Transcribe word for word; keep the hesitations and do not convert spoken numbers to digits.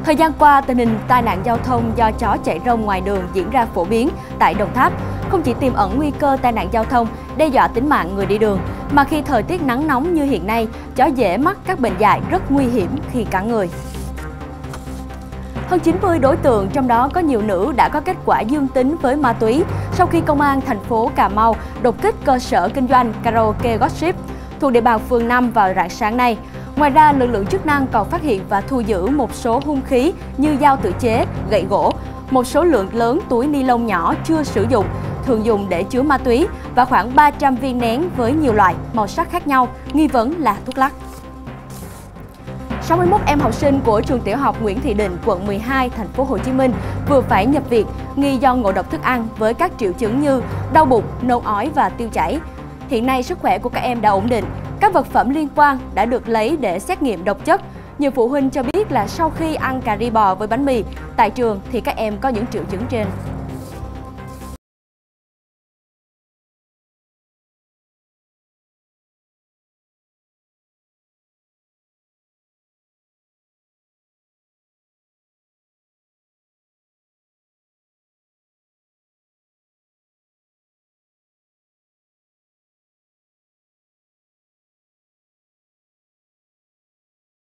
Thời gian qua, tình hình tai nạn giao thông do chó chạy rông ngoài đường diễn ra phổ biến tại Đồng Tháp. Không chỉ tiềm ẩn nguy cơ tai nạn giao thông, đe dọa tính mạng người đi đường, mà khi thời tiết nắng nóng như hiện nay, chó dễ mắc các bệnh dại rất nguy hiểm khi cắn người. Hơn chín mươi đối tượng, trong đó có nhiều nữ đã có kết quả dương tính với ma túy sau khi Công an thành phố Cà Mau đột kích cơ sở kinh doanh karaoke Gossip thuộc địa bàn phường năm vào rạng sáng nay. Ngoài ra, lực lượng chức năng còn phát hiện và thu giữ một số hung khí như dao tự chế, gậy gỗ, một số lượng lớn túi ni lông nhỏ chưa sử dụng, thường dùng để chứa ma túy và khoảng ba trăm viên nén với nhiều loại, màu sắc khác nhau, nghi vấn là thuốc lắc. sáu mươi mốt em học sinh của trường tiểu học Nguyễn Thị Định, quận mười hai, thành phố Hồ Chí Minh vừa phải nhập viện nghi do ngộ độc thức ăn với các triệu chứng như đau bụng, nôn ói và tiêu chảy. Hiện nay sức khỏe của các em đã ổn định. Các vật phẩm liên quan đã được lấy để xét nghiệm độc chất. Nhiều phụ huynh cho biết là sau khi ăn cà ri bò với bánh mì tại trường thì các em có những triệu chứng trên.